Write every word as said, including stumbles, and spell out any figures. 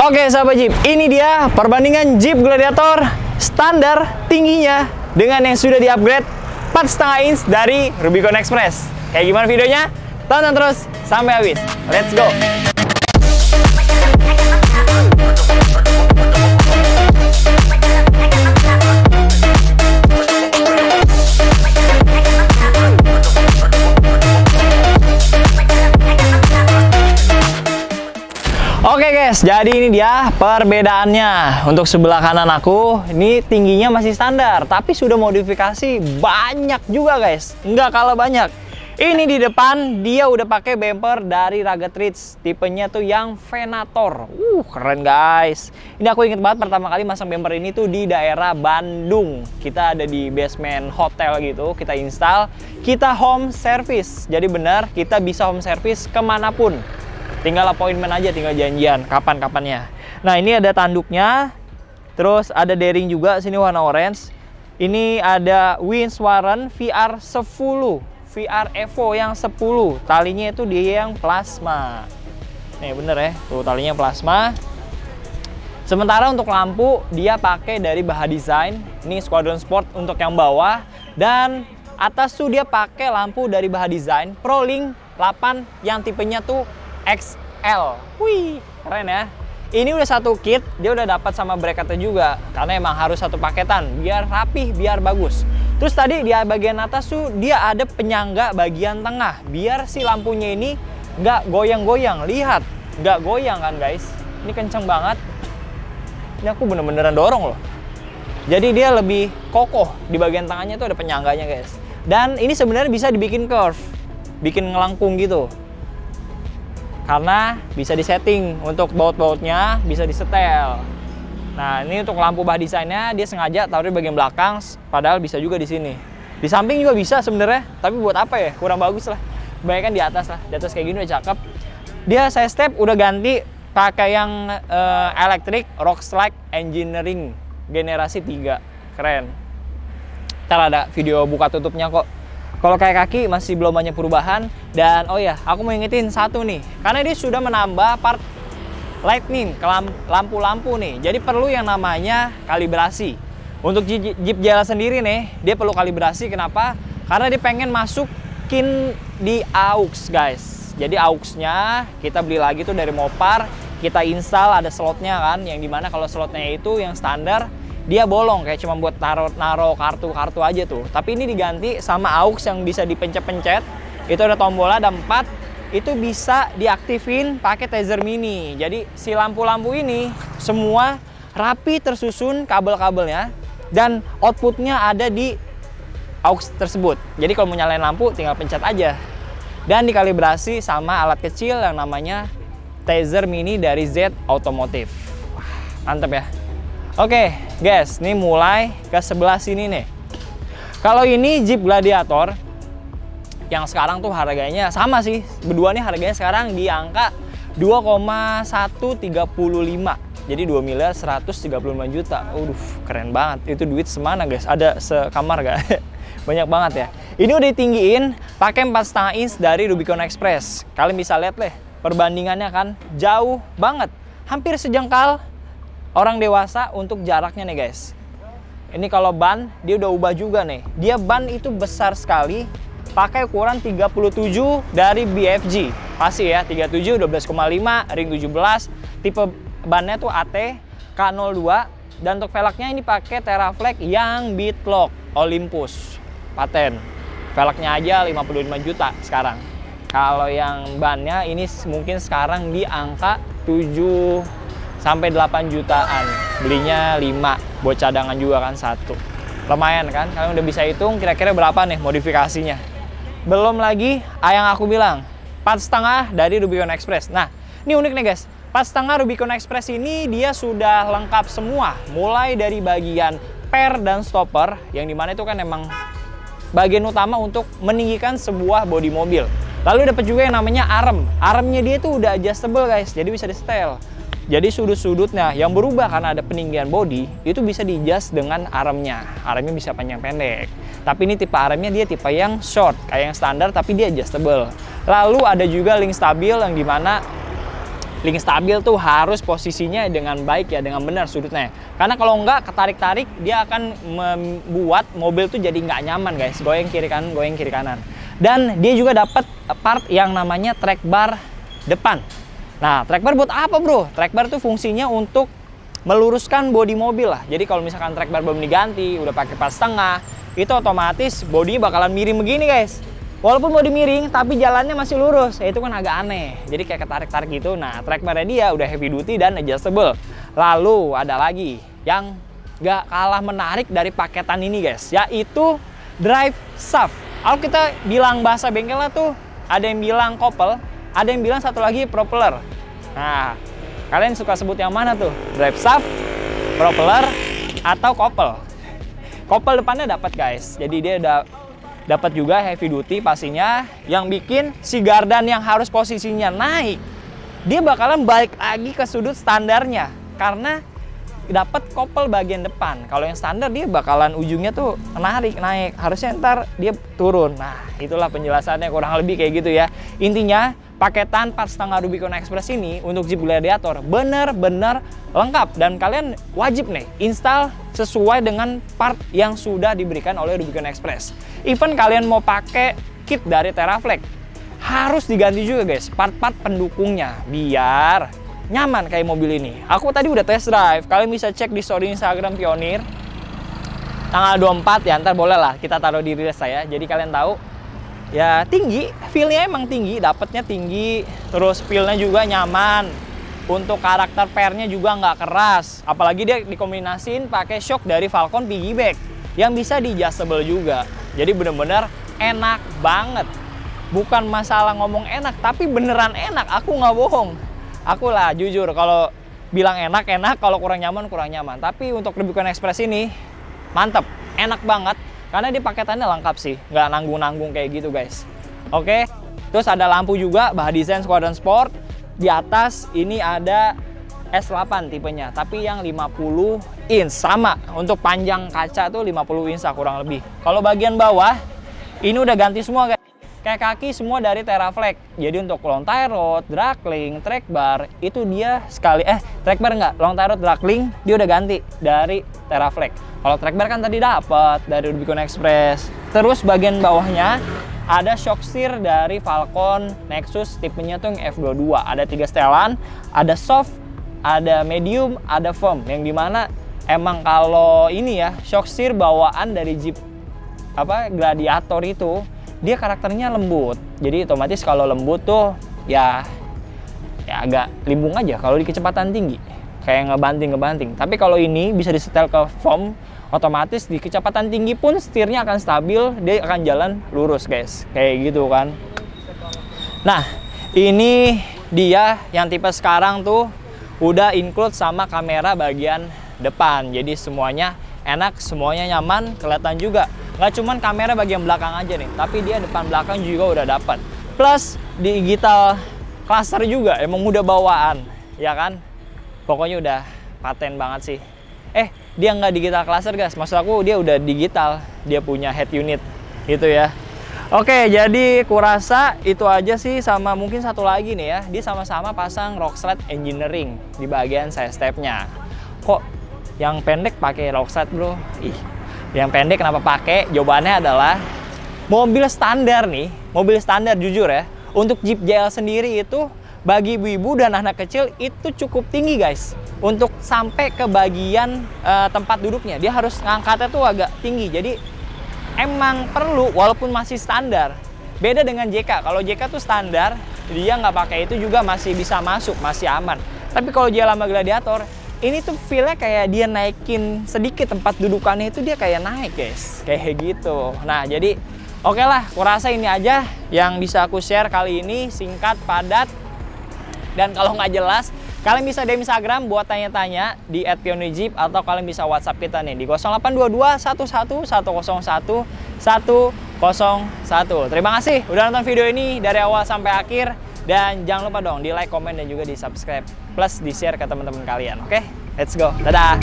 Oke sahabat Jeep, ini dia perbandingan Jeep Gladiator standar tingginya dengan yang sudah di-upgrade empat koma lima inch dari Rubicon Express. Kayak gimana videonya? Tonton terus sampai habis. Let's go! Oke guys, jadi ini dia perbedaannya. Untuk sebelah kanan aku, ini tingginya masih standar, tapi sudah modifikasi banyak juga guys. Nggak kalah banyak. Ini di depan, dia udah pakai bumper dari Rugged Ridge. Tipenya tuh yang Venator. Uh, keren guys. Ini aku inget banget pertama kali masang bumper ini tuh di daerah Bandung. Kita ada di basement hotel gitu, kita install. Kita home service. Jadi benar, kita bisa home service kemanapun. Tinggal appointment aja, tinggal janjian kapan-kapannya. Nah, ini ada tanduknya. Terus ada D-ring juga, sini warna orange. Ini ada Windswarren V R sepuluh, V R Evo yang sepuluh. Talinya itu dia yang plasma. Nih bener ya, tuh talinya plasma. Sementara untuk lampu dia pakai dari Baha Design. Ini Squadron Sport untuk yang bawah, dan atas tuh dia pakai lampu dari Baha Design ProLink delapan yang tipenya tuh X L. Wih, keren ya. Ini udah satu kit, dia udah dapat sama bracketnya juga. Karena emang harus satu paketan, biar rapih, biar bagus. Terus tadi di bagian atas tuh dia ada penyangga bagian tengah, biar si lampunya ini nggak goyang-goyang. Lihat, nggak goyang kan guys. Ini kenceng banget. Ini aku bener-beneran dorong loh. Jadi dia lebih kokoh. Di bagian tengahnya tuh ada penyangganya guys. Dan ini sebenarnya bisa dibikin curve, bikin ngelangkung gitu. Karena bisa disetting untuk baut-bautnya, bisa disetel. Nah, ini untuk lampu Baha Design-nya dia sengaja taruh di bagian belakang, padahal bisa juga di sini. Di samping juga bisa sebenarnya, tapi buat apa ya? Kurang bagus lah. Kebanyakan di atas lah. Di atas kayak gini udah cakep. Dia saya step udah ganti pakai yang uh, elektrik Rockslide Engineering generasi tiga. Keren. Ntar ada video buka tutupnya kok. Kalau kayak kaki masih belum banyak perubahan. Dan oh ya, aku mau ingetin satu nih. Karena dia sudah menambah part lightning ke lampu-lampu nih. Jadi perlu yang namanya kalibrasi. Untuk Jeep Jela sendiri nih, dia perlu kalibrasi. Kenapa? Karena dia pengen masukin di aux guys. Jadi aux-nya kita beli lagi tuh dari Mopar. Kita install, ada slotnya kan. Yang dimana kalau slotnya itu yang standar, dia bolong kayak cuma buat naro-naro kartu-kartu aja tuh. Tapi ini diganti sama aux yang bisa dipencet-pencet. Itu ada tombolnya, ada empat. Itu bisa diaktifin pakai Taser Mini. Jadi si lampu-lampu ini semua rapi tersusun kabel-kabelnya, dan outputnya ada di aux tersebut. Jadi kalau mau nyalain lampu tinggal pencet aja. Dan dikalibrasi sama alat kecil yang namanya Taser Mini dari Z Automotive. Wah, mantep ya. Oke guys, ini mulai ke sebelah sini nih. Kalau ini Jeep Gladiator yang sekarang tuh harganya sama sih. Berdua nih harganya sekarang di angka dua koma satu tiga lima. Jadi dua miliar seratus tiga puluh lima juta. Waduh, keren banget. Itu duit semana guys? Ada sekamar gak? Banyak banget ya. Ini udah ditinggiin pakai empat koma lima inch dari Rubicon Express. Kalian bisa lihat deh perbandingannya kan jauh banget. Hampir sejengkal orang dewasa untuk jaraknya nih guys. Ini kalau ban dia udah ubah juga nih. Dia ban itu besar sekali, pakai ukuran tiga puluh tujuh dari B F G. Pasti ya, tiga puluh tujuh, dua belas koma lima, ring tujuh belas. Tipe bannya tuh A T K nol dua. Dan untuk velgnya ini pakai Teraflex yang Beadlock Olympus paten. Velgnya aja lima puluh lima juta sekarang. Kalau yang bannya ini mungkin sekarang di angka tujuh sampai delapan jutaan. Belinya lima, buat cadangan juga kan satu. Lumayan kan? Kalian udah bisa hitung kira-kira berapa nih modifikasinya. Belum lagi yang aku bilang, empat koma lima dari Rubicon Express. Nah, ini unik nih guys. empat koma lima Rubicon Express ini dia sudah lengkap semua. Mulai dari bagian per dan stopper, yang dimana itu kan emang bagian utama untuk meninggikan sebuah bodi mobil. Lalu dapat juga yang namanya arm. Armnya dia tuh udah adjustable guys, jadi bisa di setel. Jadi sudut-sudutnya yang berubah karena ada peninggian bodi itu bisa di-adjust dengan armnya. Armnya bisa panjang pendek. Tapi ini tipe armnya dia tipe yang short, kayak yang standar tapi dia adjustable. Lalu ada juga link stabil yang dimana link stabil tuh harus posisinya dengan baik ya, dengan benar sudutnya. Karena kalau nggak ketarik-tarik, dia akan membuat mobil tuh jadi nggak nyaman guys. Goyang kiri kanan, goyang kiri kanan. Dan dia juga dapat part yang namanya track bar depan. Nah, track bar buat apa bro? Track bar tuh fungsinya untuk meluruskan bodi mobil lah. Jadi kalau misalkan track bar belum diganti, udah pakai pas setengah, itu otomatis bodinya bakalan miring begini guys. Walaupun bodi miring, tapi jalannya masih lurus. Ya, itu kan agak aneh. Jadi kayak ketarik-tarik gitu. Nah, track bar-nya dia udah heavy duty dan adjustable. Lalu ada lagi yang gak kalah menarik dari paketan ini guys, yaitu drive shaft. Kalau kita bilang bahasa bengkelnya tuh, ada yang bilang couple, ada yang bilang satu lagi propeller. Nah, kalian suka sebut yang mana tuh? Drive shaft, propeller, atau couple? Couple depannya dapat guys. Jadi dia udah dapat juga heavy duty pastinya, yang bikin si gardan yang harus posisinya naik, dia bakalan balik lagi ke sudut standarnya karena dapat couple bagian depan. Kalau yang standar dia bakalan ujungnya tuh menarik naik, harusnya ntar dia turun. Nah, itulah penjelasannya kurang lebih kayak gitu ya. Intinya paketan empat koma lima Rubicon Express ini untuk Jeep Gladiator bener-bener lengkap dan kalian wajib nih install sesuai dengan part yang sudah diberikan oleh Rubicon Express. Even kalian mau pakai kit dari Teraflex, harus diganti juga guys part-part pendukungnya biar nyaman kayak mobil ini. Aku tadi udah test drive, kalian bisa cek di story Instagram Pionir tanggal dua puluh empat ya, ntar boleh lah kita taruh di reels saya, jadi kalian tahu. Ya tinggi, feel-nya emang tinggi, dapatnya tinggi, terus feel-nya juga nyaman. Untuk karakter pair-nya juga nggak keras, apalagi dia dikombinasiin pakai shock dari Falcon piggyback yang bisa di-adjustable juga. Jadi bener-bener enak banget. Bukan masalah ngomong enak, tapi beneran enak, aku nggak bohong. Aku lah jujur, kalau bilang enak-enak, kalau kurang nyaman, kurang nyaman. Tapi untuk Rubicon Express ini, mantep, enak banget. Karena dia paketannya lengkap sih, nggak nanggung-nanggung kayak gitu guys. Oke, terus ada lampu juga, bah desain Squadron Sport. Di atas ini ada S delapan tipenya, tapi yang lima puluh inch. Sama, untuk panjang kaca tuh lima puluh inch kurang lebih. Kalau bagian bawah, ini udah ganti semua guys. Kayak kaki semua dari Teraflex. Jadi untuk long tie rod, dragling, track bar, itu dia sekali, eh track bar nggak, long tie rod, dragling, dia udah ganti dari Teraflex. Kalau track bar kan tadi dapat dari Rubicon Express. Terus bagian bawahnya ada shock steer dari Falcon Nexus, tipenya tuh yang F dua puluh dua. Ada tiga setelan, ada soft, ada medium, ada firm. Yang dimana emang kalau ini ya, shock steer bawaan dari Jeep apa Gladiator itu, dia karakternya lembut. Jadi otomatis kalau lembut tuh ya, ya agak limbung aja kalau di kecepatan tinggi. Kayak ngebanting-ngebanting. Tapi kalau ini bisa disetel ke foam, otomatis di kecepatan tinggi pun setirnya akan stabil, dia akan jalan lurus guys, kayak gitu kan. Nah, ini dia yang tipe sekarang tuh udah include sama kamera bagian depan, jadi semuanya enak, semuanya nyaman, kelihatan juga. Nggak cuman kamera bagian belakang aja nih, tapi dia depan belakang juga udah dapat. Plus digital cluster juga, emang udah bawaan, ya kan? Pokoknya udah paten banget sih. Eh, dia nggak digital cluster guys, maksud aku dia udah digital, dia punya head unit gitu ya. Oke, jadi kurasa itu aja sih, sama mungkin satu lagi nih ya, dia sama-sama pasang Rockslide Engineering di bagian side stepnya. Kok yang pendek pakai Rockslide bro? Ih, yang pendek kenapa pakai? Jawabannya adalah mobil standar nih, mobil standar jujur ya. Untuk Jeep J L sendiri itu bagi ibu-ibu dan anak kecil itu cukup tinggi guys. Untuk sampai ke bagian uh, tempat duduknya, dia harus ngangkatnya tuh agak tinggi. Jadi emang perlu, walaupun masih standar. Beda dengan J K. Kalau J K tuh standar, dia nggak pakai itu juga masih bisa masuk, masih aman. Tapi kalau J L sama Gladiator, ini tuh feel-nya kayak dia naikin sedikit tempat dudukannya, itu dia kayak naik guys, kayak gitu. Nah jadi oke okay lah, kurasa ini aja yang bisa aku share kali ini, singkat, padat. Dan kalau nggak jelas, kalian bisa D M Instagram buat tanya-tanya di at pionir jeep, atau kalian bisa WhatsApp kita nih di nol delapan dua dua satu satu satu nol satu satu nol satu. Terima kasih udah nonton video ini dari awal sampai akhir, dan jangan lupa dong di like, komen, dan juga di subscribe, plus di share ke teman-teman kalian. Oke, let's go, dadah.